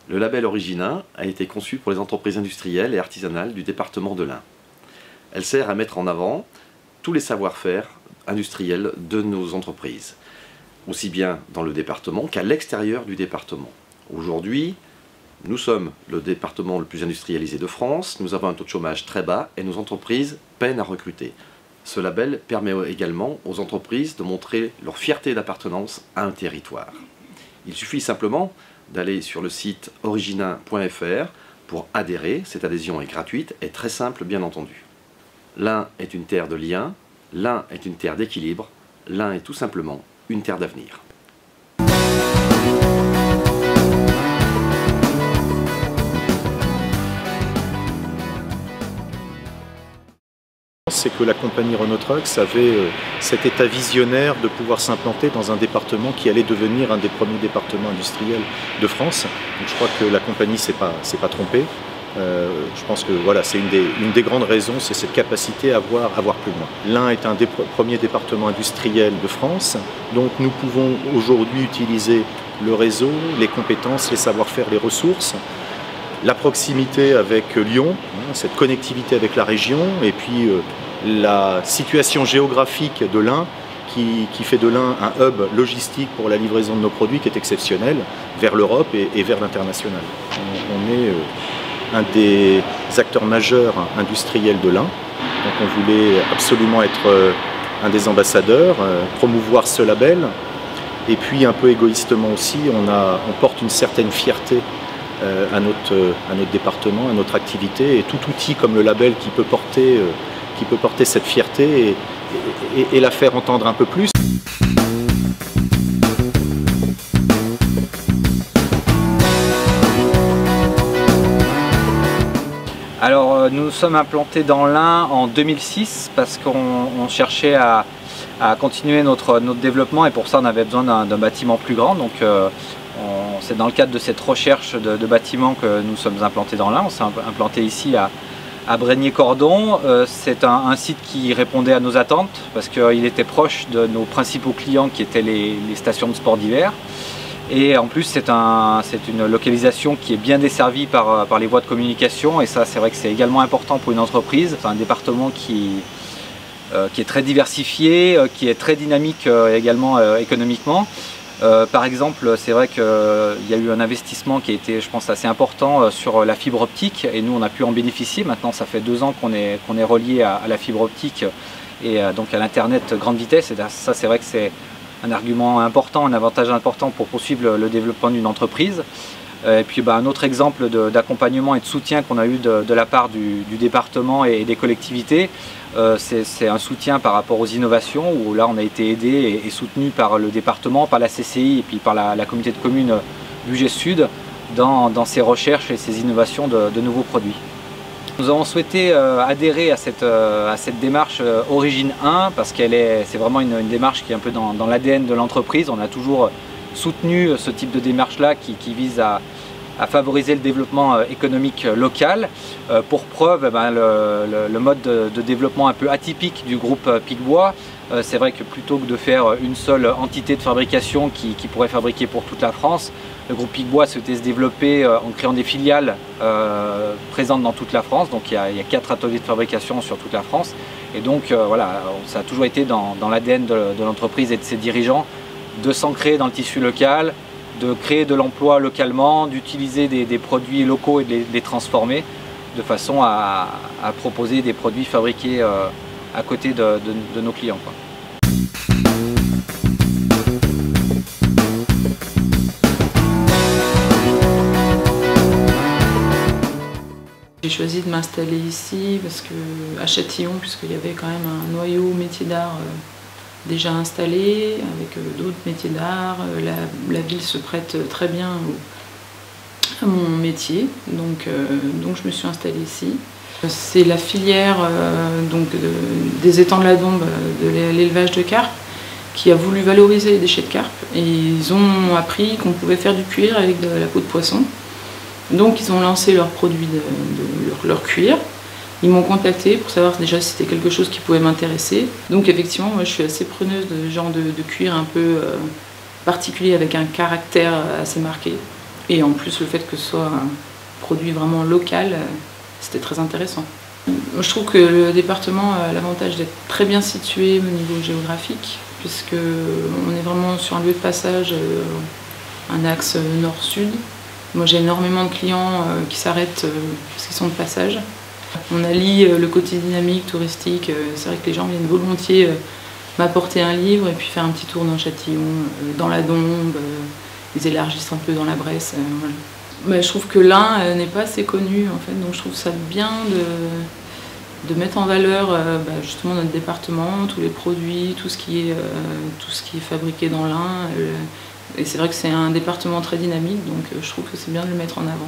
Le label Origine 1 a été conçu pour les entreprises industrielles et artisanales du département de l'Ain. Elle sert à mettre en avant tous les savoir-faire industriels de nos entreprises, aussi bien dans le département qu'à l'extérieur du département. Aujourd'hui, nous sommes le département le plus industrialisé de France, nous avons un taux de chômage très bas et nos entreprises peinent à recruter. Ce label permet également aux entreprises de montrer leur fierté d'appartenance à un territoire. Il suffit simplement d'aller sur le site origine1.fr pour adhérer. Cette adhésion est gratuite et très simple, bien entendu. L'Ain est une terre de liens, l'Ain est une terre d'équilibre, l'Ain est tout simplement une terre d'avenir. C'est que la compagnie Renault Trucks avait cet état visionnaire de pouvoir s'implanter dans un département qui allait devenir un des premiers départements industriels de France. Donc je crois que la compagnie s'est pas trompée. Je pense que voilà, c'est une des grandes raisons, c'est cette capacité à voir plus loin. L'Ain est un des premiers départements industriels de France, donc nous pouvons aujourd'hui utiliser le réseau, les compétences, les savoir-faire, les ressources, la proximité avec Lyon, cette connectivité avec la région, et puis la situation géographique de l'Ain qui fait de l'Ain un hub logistique pour la livraison de nos produits qui est exceptionnel vers l'Europe et vers l'international. On est un des acteurs majeurs industriels de l'Ain, donc on voulait absolument être un des ambassadeurs, promouvoir ce label, et puis un peu égoïstement aussi, on porte une certaine fierté à notre département, à notre activité, et tout outil comme le label qui peut porter cette fierté et la faire entendre un peu plus. Alors nous sommes implantés dans l'Ain en 2006 parce qu'on cherchait à continuer notre développement, et pour ça on avait besoin d'un bâtiment plus grand. Donc c'est dans le cadre de cette recherche de bâtiments que nous sommes implantés dans l'Ain. On s'est implanté ici à Brégnier-Cordon. C'est un site qui répondait à nos attentes parce qu'il était proche de nos principaux clients qui étaient les stations de sport d'hiver. Et en plus c'est une localisation qui est bien desservie par les voies de communication, et ça c'est vrai que c'est également important pour une entreprise. C'est un département qui est très diversifié, qui est très dynamique également économiquement. Par exemple, c'est vrai qu'il y a eu un investissement qui a été, je pense, assez important sur la fibre optique, et nous on a pu en bénéficier. Maintenant ça fait 2 ans qu'on est relié à la fibre optique et donc à l'internet grande vitesse, et ça c'est vrai que c'est un argument important, un avantage important pour poursuivre le développement d'une entreprise. Et puis un autre exemple d'accompagnement et de soutien qu'on a eu de la part du département et des collectivités, c'est un soutien par rapport aux innovations, où là on a été aidé et soutenu par le département, par la CCI et puis par la communauté de communes Bugey Sud dans ces recherches et ces innovations de nouveaux produits. Nous avons souhaité adhérer à cette démarche Origine 1 parce c'est vraiment une démarche qui est un peu dans l'ADN de l'entreprise. On a toujours soutenu ce type de démarche-là qui vise à favoriser le développement économique local. Pour preuve, le mode de développement un peu atypique du groupe Piquebois, c'est vrai que plutôt que de faire une seule entité de fabrication qui pourrait fabriquer pour toute la France, le groupe Piquebois souhaitait se développer en créant des filiales présentes dans toute la France. Donc il y a 4 ateliers de fabrication sur toute la France. Et donc voilà, ça a toujours été dans l'ADN de l'entreprise et de ses dirigeants de s'ancrer dans le tissu local, de créer de l'emploi localement, d'utiliser des produits locaux et de les transformer de façon à proposer des produits fabriqués à côté de nos clients, quoi. J'ai choisi de m'installer ici parce à Châtillon, puisqu'il y avait quand même un noyau métier d'art déjà installé, avec d'autres métiers d'art. La ville se prête très bien à mon métier, donc je me suis installée ici. C'est la filière des étangs de la Dombe, de l'élevage de carpes, qui a voulu valoriser les déchets de carpe, et ils ont appris qu'on pouvait faire du cuir avec de la peau de poisson. Donc ils ont lancé leur produit leur cuir. Ils m'ont contacté pour savoir déjà si c'était quelque chose qui pouvait m'intéresser. Donc effectivement, moi je suis assez preneuse de ce genre de cuir un peu particulier, avec un caractère assez marqué. Et en plus, le fait que ce soit un produit vraiment local, c'était très intéressant. Je trouve que le département a l'avantage d'être très bien situé au niveau géographique, puisqu'on est vraiment sur un lieu de passage, un axe nord-sud. Moi j'ai énormément de clients qui s'arrêtent parce qu'ils sont de passage. On allie le côté dynamique, touristique, c'est vrai que les gens viennent volontiers m'apporter un livre et puis faire un petit tour dans Châtillon, dans la Dombes, ils élargissent un peu dans la Bresse. Voilà. Mais je trouve que l'Ain n'est pas assez connu en fait, donc je trouve ça bien de mettre en valeur justement notre département, tous les produits, tout ce qui est fabriqué dans l'Ain. Et c'est vrai que c'est un département très dynamique, donc je trouve que c'est bien de le mettre en avant.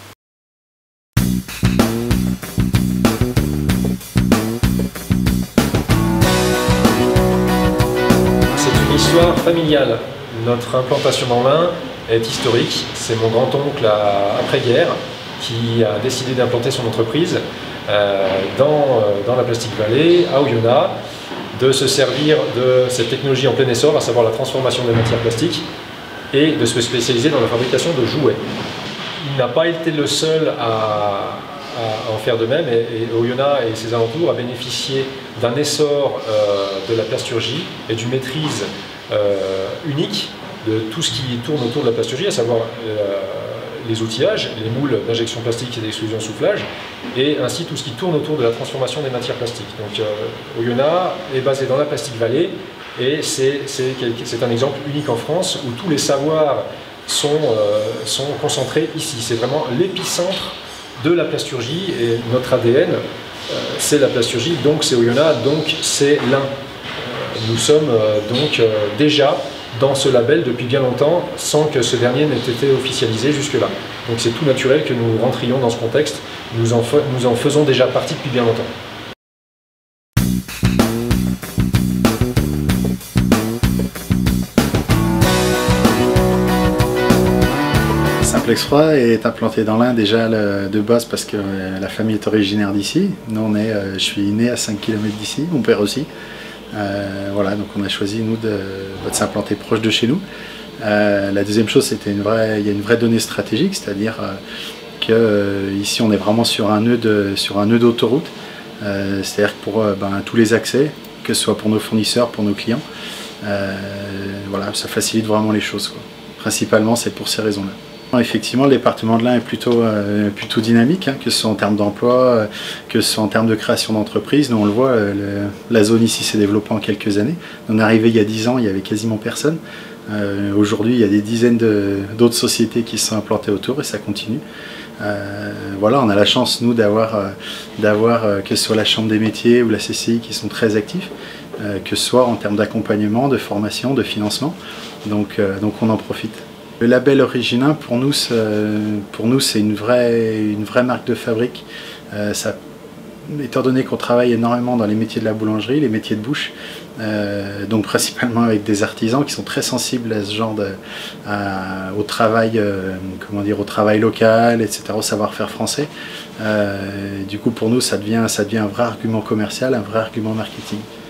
C'est une histoire familiale. Notre implantation dans l'Ain est historique. C'est mon grand-oncle après-guerre qui a décidé d'implanter son entreprise dans la Plastic Valley, à Oyonnax, de se servir de cette technologie en plein essor, à savoir la transformation des matières plastiques, et de se spécialiser dans la fabrication de jouets. Il n'a pas été le seul à en faire de même, et Oyonnax et ses alentours a bénéficié d'un essor de la plasturgie et d'une maîtrise unique de tout ce qui tourne autour de la plasturgie, à savoir les outillages, les moules d'injection plastique et d'extrusion soufflage, et ainsi tout ce qui tourne autour de la transformation des matières plastiques. Donc Oyonnax est basé dans la Plastic Valley, et c'est un exemple unique en France où tous les savoirs sont concentrés ici. C'est vraiment l'épicentre de la plasturgie, et notre ADN, c'est la plasturgie, donc c'est Oyonnax, donc c'est l'Ain. Nous sommes donc déjà dans ce label depuis bien longtemps, sans que ce dernier n'ait été officialisé jusque-là. Donc c'est tout naturel que nous rentrions dans ce contexte, nous en faisons déjà partie depuis bien longtemps. Simplexfroid est implanté dans l'Ain déjà de base parce que la famille est originaire d'ici. Nous, je suis né à 5 km d'ici, mon père aussi. Voilà, donc on a choisi nous de s'implanter proche de chez nous. La deuxième chose, il y a une vraie donnée stratégique, c'est-à-dire qu'ici on est vraiment sur un nœud d'autoroute, c'est-à-dire que pour tous les accès, que ce soit pour nos fournisseurs, pour nos clients, voilà, ça facilite vraiment les choses, quoi. Principalement, c'est pour ces raisons-là. Effectivement, le département de l'Ain est plutôt dynamique, hein, que ce soit en termes d'emploi, que ce soit en termes de création d'entreprise. Nous, on le voit, la zone ici s'est développée en quelques années. On est arrivé il y a 10 ans, il n'y avait quasiment personne. Aujourd'hui, il y a des dizaines d'autres sociétés qui se sont implantées autour, et ça continue. Voilà, on a la chance, nous, d'avoir que ce soit la Chambre des métiers ou la CCI qui sont très actifs, que ce soit en termes d'accompagnement, de formation, de financement. Donc on en profite. Le label Origine-Ain, pour nous, c'est une vraie marque de fabrique. Étant donné qu'on travaille énormément dans les métiers de la boulangerie, les métiers de bouche, donc principalement avec des artisans qui sont très sensibles à ce genre au travail local, etc., au savoir-faire français. Du coup, pour nous, ça devient un vrai argument commercial, un vrai argument marketing.